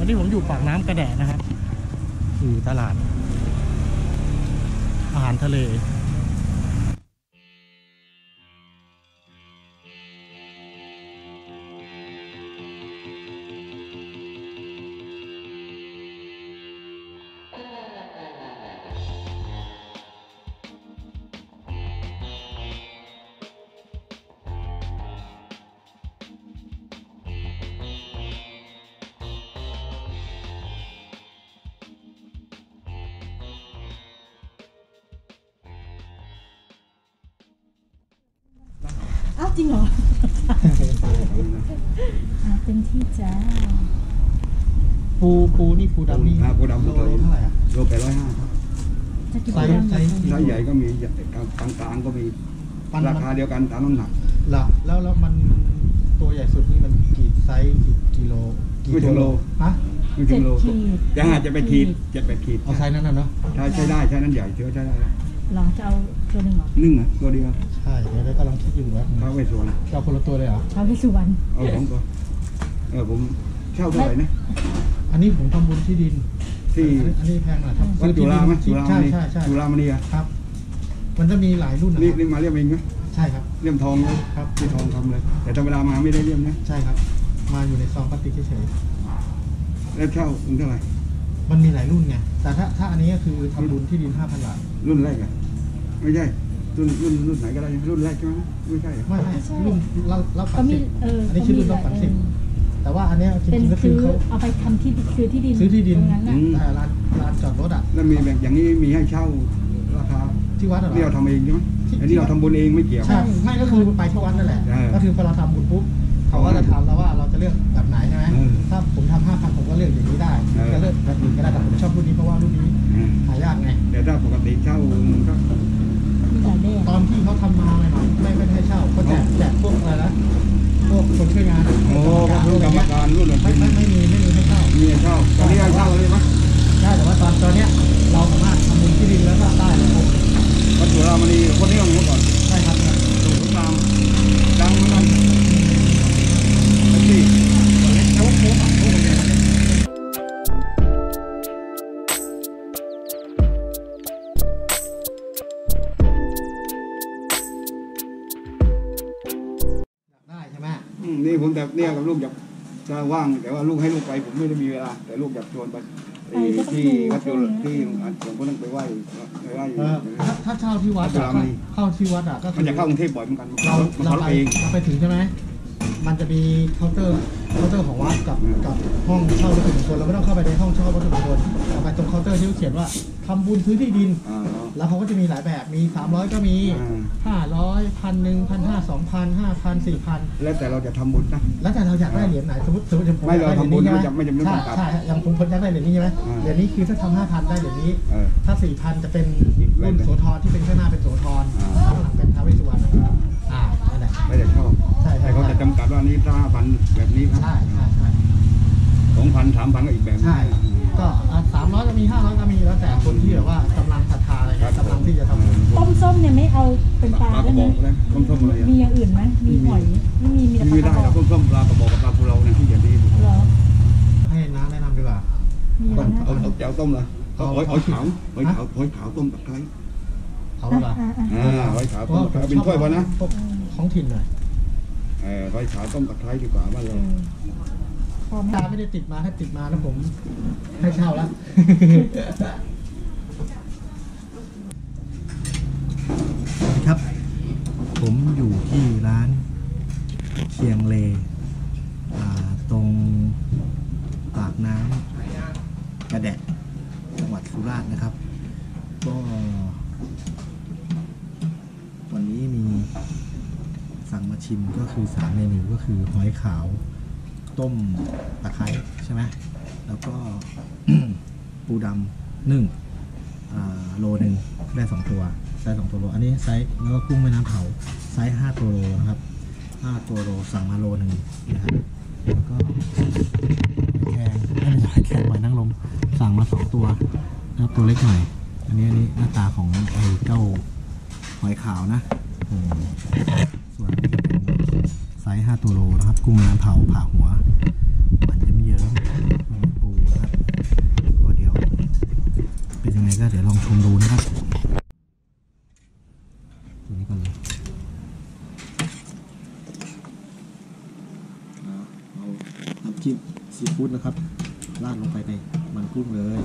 วันนี้ผมอยู่ปากน้ำกระแดะนะครับอยู่ตลาดอาหารทะเลอ้าวจริงเหรอเป็นที่จ้าปูนี่ปูดำนี่ปูดำโลเท่าไหร่อะโล850ครับไซส์ใหญ่ก็มีกลางก็มีราคาเดียวกันตามน้ำหนักละแล้วมันตัวใหญ่สุดนี่มันกี่ไซส์กี่กิโลไม่ถึงโลฮะไม่ถึงโลจะไปขีดเอาไซส์นั้นนะเนาะใช้ได้ใช้นั้นใหญ่เชื้อใช้ได้ลองจะเอาตัวหนึ่งหรอนึ่งอ่ะตัวเดียวใช่เดี๋ยวก็ลองคิดอยู่ว่าเขาไปสวนเอาคนละตัวเลยเหรอเขาไปสวนเอาของตัวผมเช่าเท่าไหร่นะอันนี้ผมทำบุญที่ดินที่อันนี้แพงหน่อยวัดจุฬาไหมใช่จุฬามณีครับมันจะมีหลายรุ่นนะนี่มาเลี่ยมเองไหมใช่ครับเลี่ยมทองครับที่ทองทำเลยแต่ธรรมดามาไม่ได้เลี่ยมนะใช่ครับมาอยู่ในซองพลาสติกเฉยๆแล้วเช่าเท่าไหร่มันมีหลายรุ่นไงแต่ถ้าอันนี้ก็คือทำบุญที่ดิน 5,000 บาทรุ่นแรกอ่ะไม่ใช่รุ่นไหนก็ได้รุ่นแรกใช่ไหมไม่ใช่ไม่รุ่นรับฝันสิอันนี้ชื่อรุ่นรับฝันสิแต่ว่าอันนี้จริงๆก็คือเขาเอาไปทำที่ซื้อที่ดินแต่ร้านจอดรถอ่ะแล้วมีแบบอย่างนี้มีให้เช่าราคาที่วัดนี่เราทำเองใช่ไหมอันนี้เราทำบุญเองไม่เกี่ยวใช่ไม่ก็คือไปที่วัดนั่นแหละก็คือพอเราทำบุญปุ๊บเขาก็จะถามเราว่าเราจะเลือกแบบไหนใช่ไหมถ้าผมทำ 5,000ผมก็เลือกอย่างนี้ได้จะเลือกแบบอื่นก็ได้แต่ผมชอบรุ่นนี้เพราะว่ารุ่นนี้หายากไงแต่ถ้าปกติเช่าก็ตอนที่เขาทำมาหน่อยไม่ให้เช่าเขาแจกพวกอะไรนะพวกคนช่วยงานรุ่นกรรมการรุ่นไม่มีให้เช่ามีเช่าตอนนี้ให้เช่าเลยไหมได้แต่ว่าตอนเนี้ยเราสามารถทำบุญที่ดินแล้วก็ได้เลยครับวัดจุฬามณีคนนี้เมื่อก่อนใช่ครับดูสงครามดังเหมือนกันที่เล็กโค้งนี่ผมแต่เนี่ยกับลูกอยากจะว่างแต่ว่าลูกให้ลูกไปผมไม่ได้มีเวลาแต่ลูกอยากชวนไปที่วัดจุฬาที่ผมก็ต้องไปไหว้ถ้าเช่าที่วัดเข้าที่วัดอ่ะก็มันจะเข้ากรุงเทพบ่อยเหมือนกันเราไปถึงใช่ไหมมันจะมีเคาน์เตอร์ของวัดกับห้องเช่าวัตถุมงคลเราไม่ต้องเข้าไปในห้องเช่าวัตถุมงคลเราไปตรงเคาน์เตอร์ที่เขาเขียนว่าทำบุญซื้อที่ดินแล้วเขาก็จะมีหลายแบบมี300ก็มี500 1,000 1,500 2,000 5,000 4,000 แล้วแต่เราจะทำบุญนะแล้วแต่เราอยากได้เหรียญไหนสมมติผมไม่เราทำบุญไม่จำเป็นต้องใช่อย่างผมอยากได้เหรียญนี้ใช่ไหมเหรียญนี้คือถ้าทำ 5,000 ได้เหรียญนี้ถ้า 4,000 จะเป็นรุ่นโสธรที่เป็นข้างหน้าเป็นโสธรข้างหลังเป็นท้าวเวสสุวรรณนั่นแหละไม่ได้ชอบใช่เขาจะจำกัดว่านี้5,000แบบนี้ครับใช่ 2,000 3,000ก็อีกแบบใช่ก็300ก็มี500ก็มีแล้วแต่คนที่แบบว่ากำลังศรัทธาอะไรกำลังที่จะทำต้มส้มเนี่ยไม่เอาเป็นปลาได้ไหมต้มส้มอะไรมีอย่างอื่นไหมมีหอยไม่มีแต่ปลากระบอกต้มส้มปลากระบอกกับปลาปูเราเนี่ยที่อย่างดีเหรอให้น้าแนะนำดีกว่าเอาแจ่วต้มเลยหอยขาวต้มตะไคร้เขาเหรอหอยขาวต้มตะไคร้เป็นถ้วยพอนะของถิ่นหน่อยหอยขาวต้มตะไคร้ดีกว่าบ้านเราตาไม่ได้ติดมาถ้าติดมาแล้วผมให้เช่าแล้วครับผมอยู่ที่ร้านเชียงเลตรงปากน้ำกระแดะจังหวัดสุราษฎร์นะครับก็วันนี้มีสั่งมาชิมก็คือ3 เมนูก็คือหอยขาวต้มตะไคร้ใช่ไหมแล้วก็ ปูดำนึ่งโลนึงได้2 ตัวไซส์2 ตัวโลอันนี้ไซส์แล้วก็กุ้งแม่น้ำเผาไซส์5 ตัวโลนะครับ5 ตัวโลสั่งมาโลนึงนะครับแล้วก็แข็งหอยนางรมสั่งมา2 ตัวนะครับตัวเล็กหน่อยอันนี้หน้าตาของไอ้เจ้าหอยขาวนะส่วนนี้จะเป็นไซส์5 ตัวโลนะครับกุ้งแม่น้ำเผาผ่าหัวมันเยิ้มๆปูมดูนะครับตัวนี้ก่อนเลยเอาน้ำจิ้มซีฟู้ดนะครับราดลงไปในมันกุ้งเลย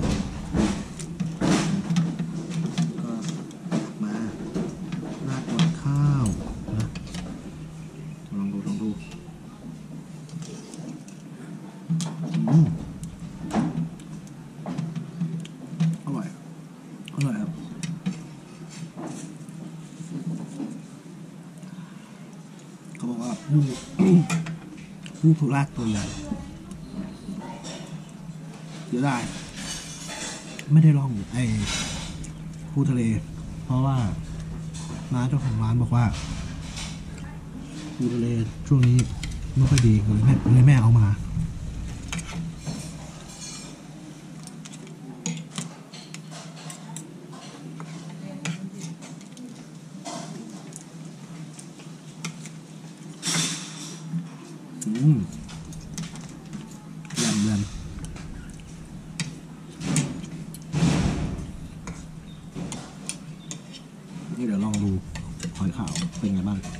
ก็ตักมาราดบนข้าวนะลองดูอร่อยครับเขาบอกว่าปูทุรากตัวใหญ่เดี๋ยวได้ไม่ได้ลองไอ้ปูทะเลเพราะว่าน้าเจ้าของร้านบอกว่าปูทะเลช่วงนี้ไม่ค่อยดีเลยแม่เอามาแยมนี่เดี๋ยวลองดูหอยขาวเป็นไงบ้าง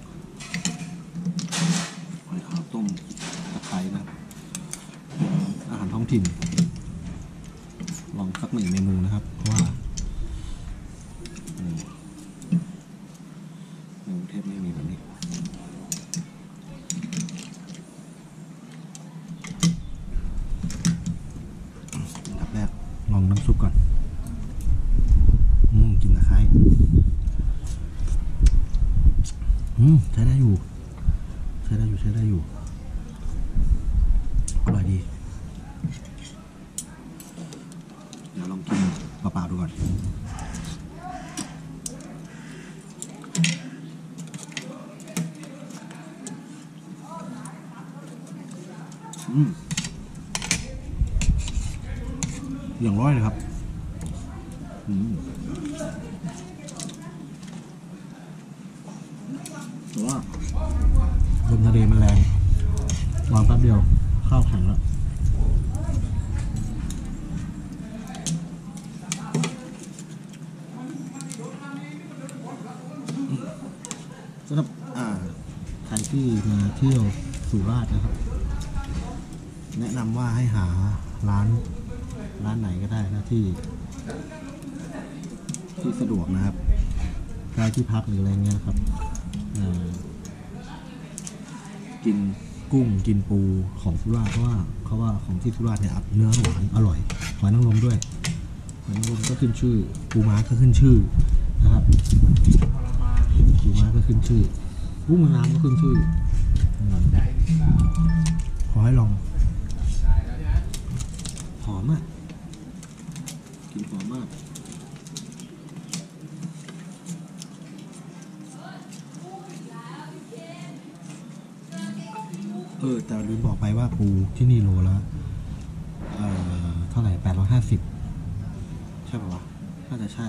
หอยขาวต้มตะไคร้นะอาหารท้องถิ่นลองสักหนึ่งเมนูนะครับเพราะว่าในกรุงเทพไม่มีแบบนี้อันดับแรกลองน้ำซุปก่อนกินตะไคร้ใช้ได้อยู่อร่อยดีเดี๋ยวลองกินเปล่าๆดูก่อนอย่างร้อยเลยครับแต่ว่าลมทะเลมันแรงวางแป๊บเดียวข้าวแข็งแล้วสำหรับใครที่มาเที่ยวสุราษฎร์นะครับแนะนำว่าให้หาร้านไหนก็ได้นะที่สะดวกนะครับใกล้ที่พักหรืออะไรเงี้ยครับกินกุ้งกินปูของสุราษฎร์เพราะว่าเขาว่าของที่สุราษฎร์เนี่ยเนื้อหวานอร่อยหอยนางรมด้วยหอยนางรมก็ขึ้นชื่อปูม้าก็ขึ้นชื่อนะครับปูม้าก็ขึ้นชื่อกุ้งแม่น้ำก็ขึ้นชื่อขอให้ลองหอมมากกินหอมมากแต่ลืมบอกไปว่าปูที่นี่โลละเท่าไหร่850ใช่ป่าววะน่าจะใช่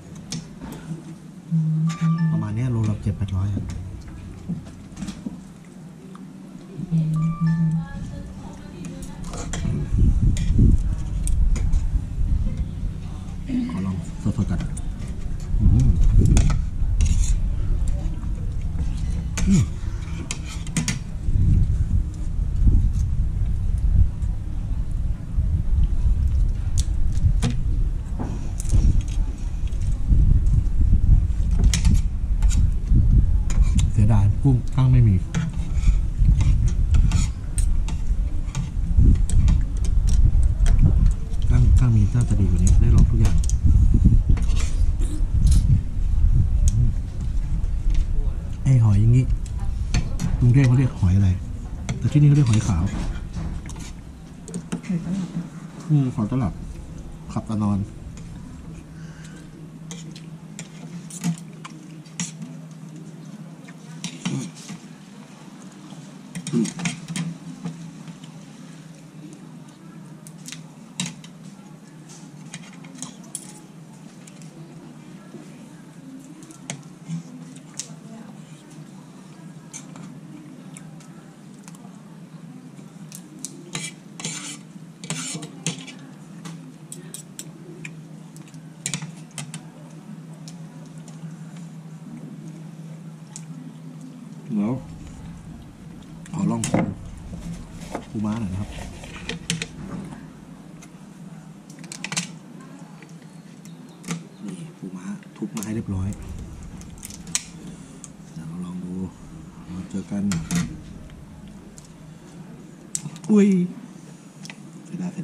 ประมาณนี้โลละ700-800ครับขอลองสดๆกันเสียดายกุ้งข้างไม่มีข้างมีน่าจะดีกว่านี้ได้ลองทุกอย่างไอหอยอย่างนี้กรุงเทพเขาเรียกหอยอะไรแต่ที่นี่เขาเรียกหอยขาวหอยตลับขับตะนอนม้าหน่อยนะครับนี่ปูม้าทุบมาให้เรียบร้อยเดี๋ยวเราลองดูเราเจอกันอุ้ยเสียดาย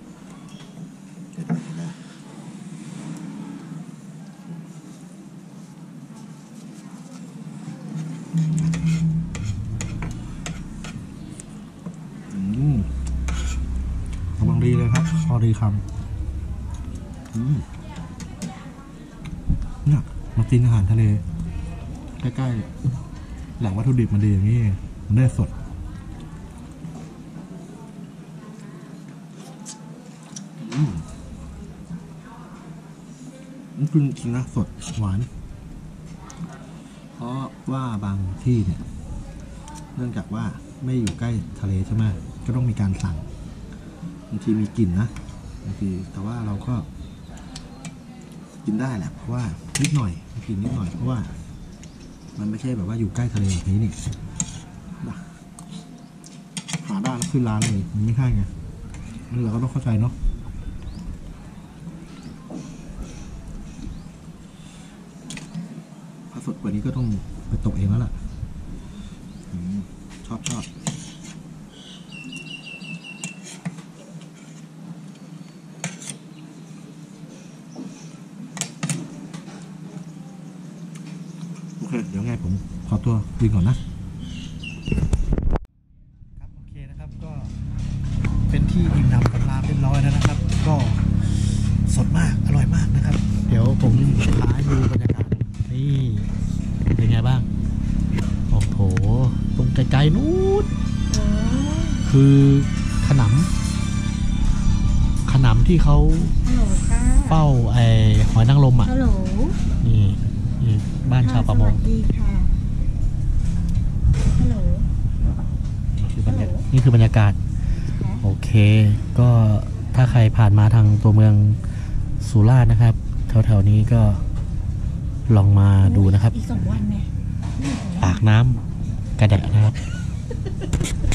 กำลังดีเลยครับพอดีคำเนี่ยมากินอาหารทะเลใกล้ๆแหล่งวัตถุดิบมันดีอย่างนี้มันได้สดมันจริงนะสดหวานเพราะว่าบางที่เนี่ยเนื่องจากว่าไม่อยู่ใกล้ทะเลใช่ไหมก็ต้องมีการสั่งบางทีมีกลิ่นนะบางทีแต่ว่าเราก็กินได้แหละเพราะว่านิดหน่อยกินนิดหน่อยเพราะว่ามันไม่ใช่แบบว่าอยู่ใกล้ทะเลแบบนี้นี่หาได้แล้วขึ้นร้านเลยมันไม่ใช่ไงเราก็ต้องเข้าใจเนาะถ้าสดกว่านี้ก็ต้องไปตกเองแล้วล่ะชอบโอเคเดี๋ยวไงผมขอตัวกินก่อนนะครับโอเคนะครับก็เป็นที่อิ่มหนำสำราญเรียบร้อยแล้วนะครับก็สดมากอร่อยมากนะครับเดี๋ยวผมพาดูบรรยากาศนี่เป็นไงบ้างโอ้โหตรงไกลๆนู้นคือขนำที่เขาเฝ้าไอ้หอยนางรมอ่ะนี่บ้านชาวประมงนี่คือบรรยากาศโอเคก็ถ้าใครผ่านมาทางตัวเมืองสุราษฎร์นะครับแถวๆนี้ก็ลองมาดูนะครับอีก2 วันไงปากน้ำกระแดะนะครับ